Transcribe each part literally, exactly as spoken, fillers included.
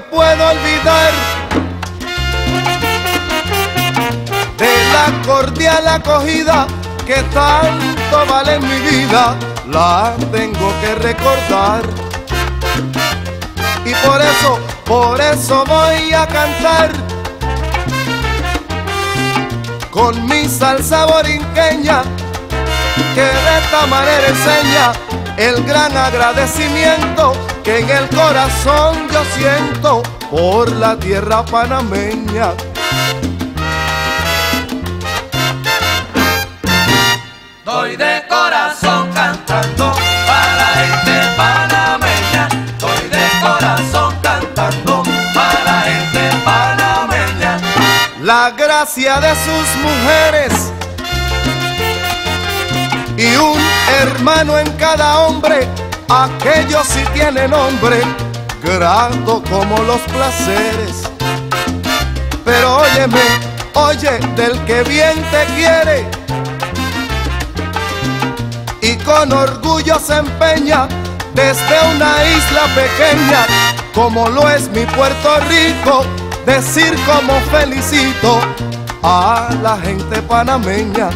puedo olvidar de la cordial acogida que tanto vale en mi vida. La tengo que recordar y por eso, por eso voy a cantar con mi salsa borinqueña, que de esta manera enseña el gran agradecimiento que en el corazón yo siento por la tierra panameña. Doy de corazón cantando para la gente panameña. Doy de corazón cantando para la gente panameña. La gracia de sus mujeres y un hermano en cada hombre, aquellos sí tienen nombre, grato como los placeres. Pero óyeme, oye, del que bien te quiere y con orgullo se empeña desde una isla pequeña, como lo es mi Puerto Rico, decir como felicito a la gente panameña.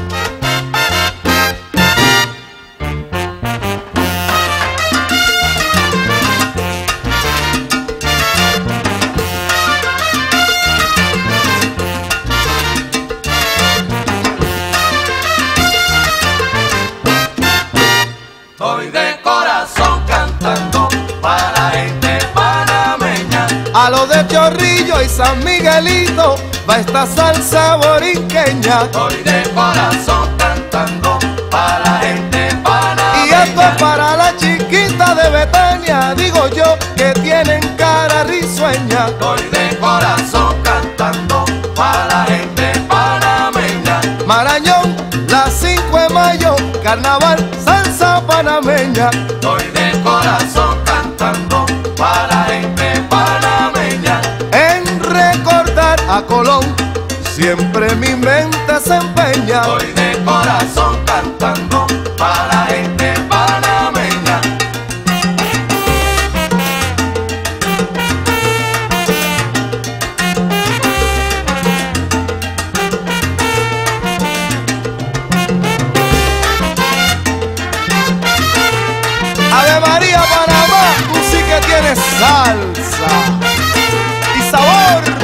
Doy de corazón cantando para la gente panameña. A lo de Chorrillo y San Miguelito va esta salsa borinqueña. Doy de corazón cantando para la gente panameña. Y esto es para la chiquita de Betania, digo yo, que tienen cara risueña. Doy de corazón cantando para la gente panameña. Marañón, la cinco de mayo, carnaval, salsa panameña. Doy de corazón cantando para la gente panameña. En recordar a Colón siempre mi mente se empeña. Doy de corazón cantando para la gente panameña. Ave María Panamá, tú sí que tienes salsa y sabor.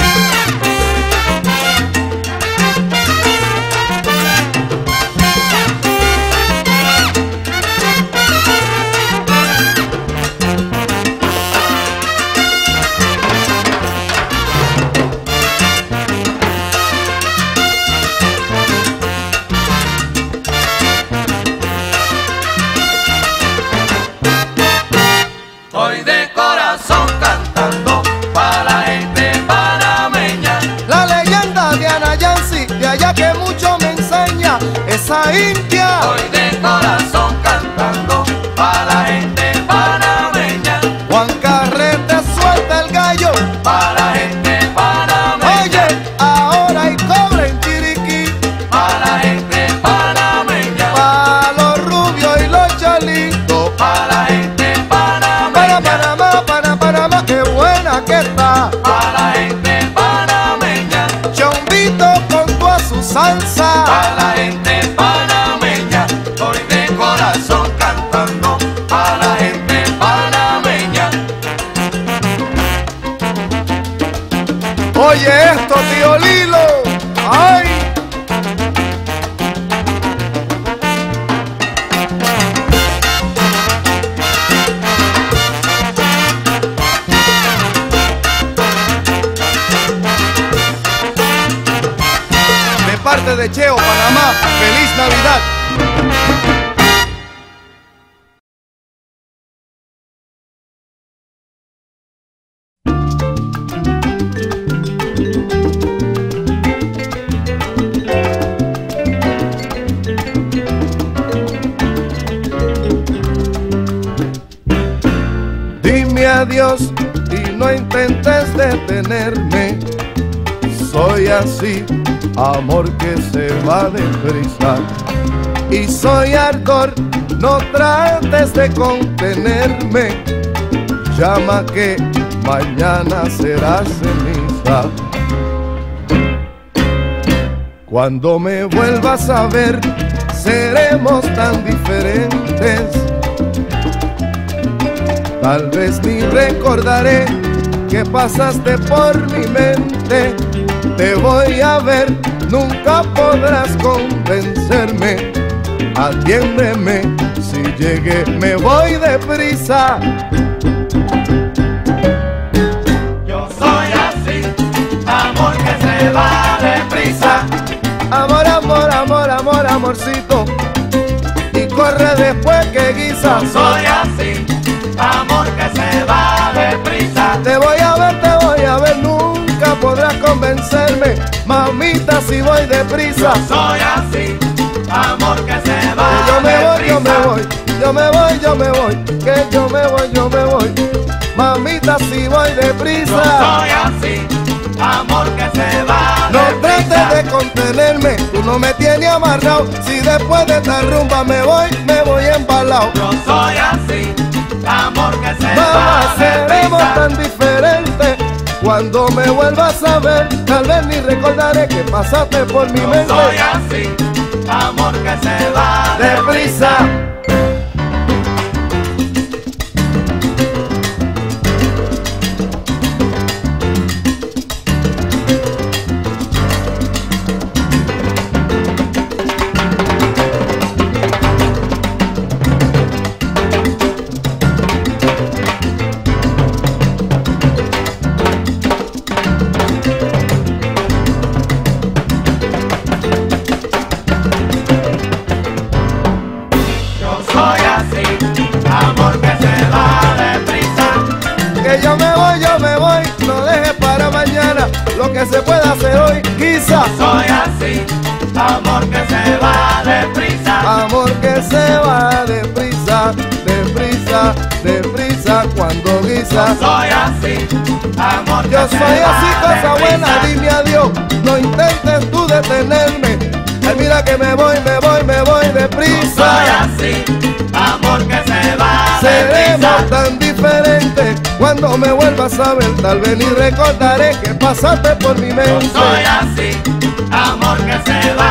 Doy de corazón cantando para la gente panameña. La leyenda de Ana Yancy, de allá que mucho me enseña, esa india. Doy de corazón cantando para la gente panameña. Juan Carrete suelta el gallo, Para la gente panameña. oye, ahora hay cobre en Chiriquí, Para la gente panameña. pa' los rubios y los chalitos. Para la gente Para panameña. Panamá, para Panamá, qué buena que está. Para la gente panameña. Chombito con toda su salsa. Para la gente panameña. Doy de corazón cantando para la gente panameña. Oye esto, tío Lilo, ay. De parte de Cheo, Panamá, feliz Navidad. Dime adiós y no intentes detenerme. Soy así, amor que se va deprisa. Y soy ardor, no trates de contenerme. Llama que mañana será ceniza. Cuando me vuelvas a ver, seremos tan diferentes. Tal vez ni recordaré que pasaste por mi mente. Te voy a ver, nunca podrás convencerme. Atiéndeme, si llegué me voy deprisa. Yo soy así, amor que se va deprisa. Amor, amor, amor, amor, amorcito, y corre después que guisa. Yo soy así, amor que se va deprisa. Te voy a ver, te voy a ver, nunca podrás convencerme. Mamita, si voy deprisa. Yo soy así, amor que se va Que yo me voy, deprisa. yo me voy, yo me voy, yo me voy, que yo me voy, yo me voy. Mamita, si voy deprisa. Yo soy así, amor que se va No deprisa. trates de contenerme, tú no me tienes amarrado. Si después de esta rumba me voy, me voy embalado. Yo soy así, amor que se Mamá, va seremos deprisa. tan diferentes. Cuando me vuelvas a ver, tal vez ni recordaré que pasaste por mi Yo mente. soy así, amor que se va Deprisa. Yo soy así, amor que se va deprisa. Que yo me voy, yo me voy, no dejes para mañana lo que se pueda hacer hoy, quizá. Soy así, amor que se va deprisa. Amor que se va deprisa, deprisa, deprisa cuando guisa. Soy así, amor que Yo se soy va así, cosa buena, deprisa. dime adiós, no intentes tú detenerme. Ay, mira que me voy, me voy, me voy Soy deprisa. así, amor que se va Seremos deprisa. tan diferentes. Cuando me vuelvas a ver, tal vez ni recordaré que pasaste por mi Yo mente. soy así, amor que se va